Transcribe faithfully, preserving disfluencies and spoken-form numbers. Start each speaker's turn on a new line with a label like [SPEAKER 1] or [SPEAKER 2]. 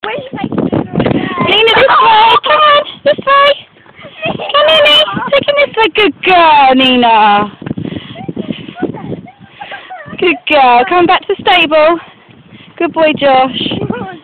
[SPEAKER 1] Nina, this way. Come on, this way. Come on, Nina. Taking this way. Good girl, Nina. Good girl. Come back to the stable. Good boy, Josh.